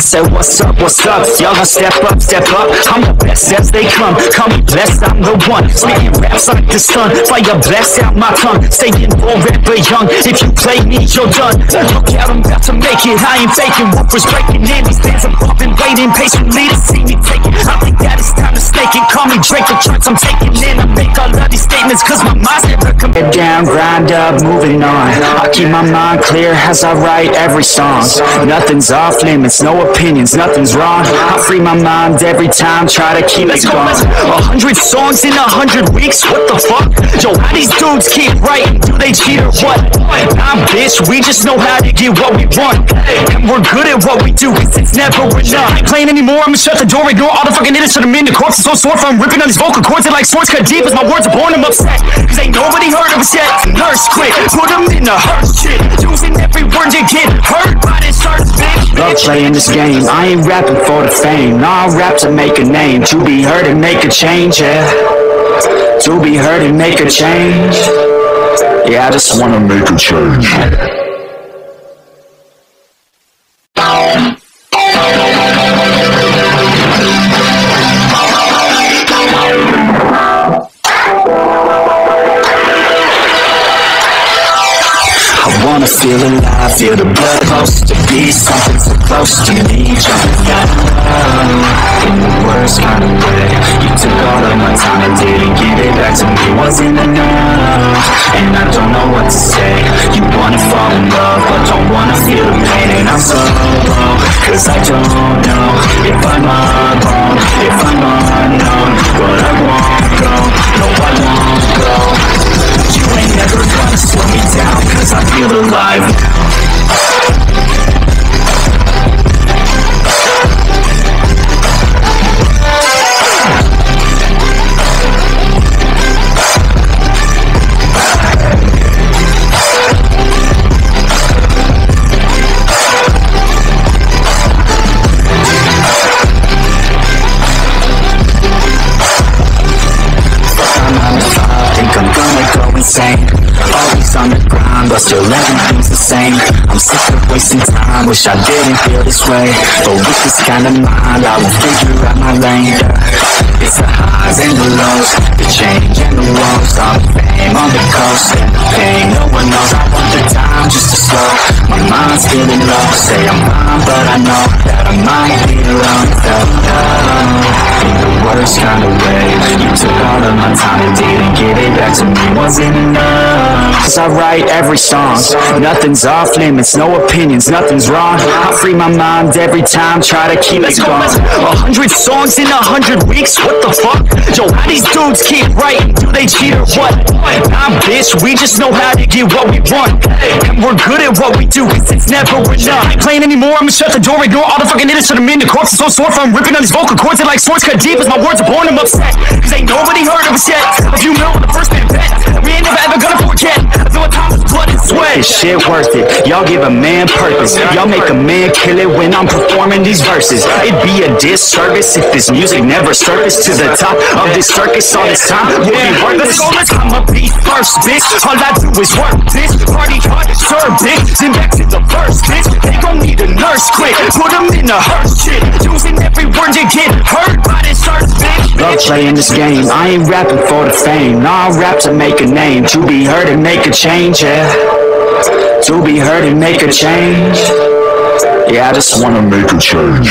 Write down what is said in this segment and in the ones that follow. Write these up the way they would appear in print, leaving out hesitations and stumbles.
I said, what's up, y'all gonna step up, I'm the best as they come, call me blessed, I'm the one, spitting raps like the sun, fire blast out my tongue, staying forever young, if you play me, you're done, look out, I'm about to make it, I ain't faking, woofers breaking in, these fans are bumping, waiting patiently to see me take it, I think that it's time to stake it, call me Drake, the charts I'm taking in, I make all of these statements, cause my mind's never come down, grind up, moving on, I keep my mind clear as I write every song, nothing's off limits, no opinions, nothing's wrong, I free my mind every time, try to keep it going, 100 songs in 100 weeks, what the fuck, yo, how these dudes keep writing, do they cheat or what, nah bitch, we just know how to get what we want, and we're good at what we do, it's never enough, I ain't playing anymore, I'ma shut the door, ignore all the fucking idiots, turn them into corpses, so sore from ripping on these vocal cords, and like swords cut deep as my words are born, I'm upset, cause ain't nobody heard of us yet, nurse quit, put them in the hearse shit, using every word you get hurt by this earth, bitch. Love playing this game, I ain't rapping for the fame, nah, I rap to make a name, to be heard and make a change, yeah, to be heard and make a change, yeah, I just wanna make a change. I wanna feel alive, feel the blood close to be something so close to me, jumping out in the worst kind of way. You took all of my time and didn't give it back to me, wasn't enough, and I don't know what to say. You wanna fall in love, but don't wanna feel the pain, and I'm so low, cause I don't know if I'm alone, if I'm unknown, but I won't go, no I won't go. You ain't never gonna slow me down, cause I feel alive now. Insane. Always on the grind, but still everything's the same. I'm sick of wasting time, wish I didn't feel this way, but with this kind of mind, I will figure out my lane, yeah. It's the highs and the lows, the change and the woes, all the fame on the coast, and the pain no one knows. I want the time just to slow, my mind's feeling low, say I'm fine, but I know that I might be alone. Felt low, in the worst kind of way. You took all of my time and didn't give it back to me, wasn't enough, cause I write every song, nothing's off limits, no opinions, nothing's wrong, I free my mind every time, try to keep it going, 100 songs in 100 weeks, what the fuck, yo, how these dudes keep writing, do they cheat or what, nah bitch, we just know how to get what we want, and we're good at what we do, it's never enough, I ain't playing anymore, I'ma shut the door, ignore all the fucking idiots, turn them into corpses, so sore from ripping on these vocal cords, and like swords cut deep as my words are born, I'm upset, cause ain't nobody heard of us yet, a few mil on the first man bet, we ain't never ever gonna forget, though at times it's blood and sweat. This shit worth it, y'all give a man purpose, y'all make a man kill it when I'm performing these verses, it'd be a disservice if this music never surfaced to the top of this circus all this time, would be worthless. I'ma be first, bitch, all I do is work, bitch, party hard, serve, bitch, then back to the first, bitch, they gon' need a nurse quick, put them in the hearse shit, using every word you get hurt by this earth, bitch. Love playing this game, I ain't rapping for the fame, nah, I rap to make a name, to be heard and make a change, yeah, to be heard and make a change, yeah, I just wanna make a change.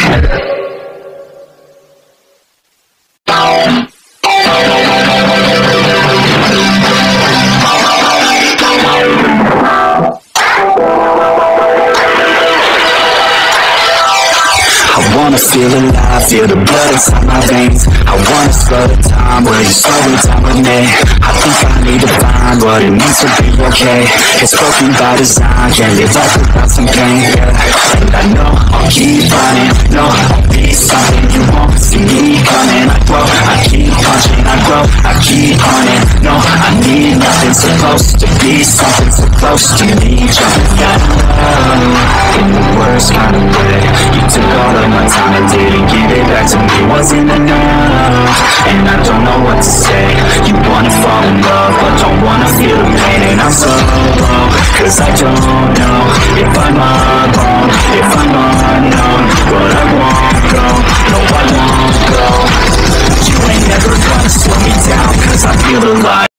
I wanna feel alive, feel the blood inside my veins, I wanna slow the time, will you slow it down with me? I think I need to find what it means to be okay, it's broken by design, can't live life without some pain, yeah. And I know I'll keep running, no, I'll be something you won't see me coming, I grow, I keep punching, I grow, I keep hunting, no, I need nothing, supposed to be something so close to me, jumping out in the worst kind of way. You took all of my time and didn't give it back to me, wasn't enough, and I don't know what to say. You wanna fall in love, but don't wanna feel the pain, and I'm so low, cause I don't know if I'm alone, if I'm unknown, but I down, cause I feel alive.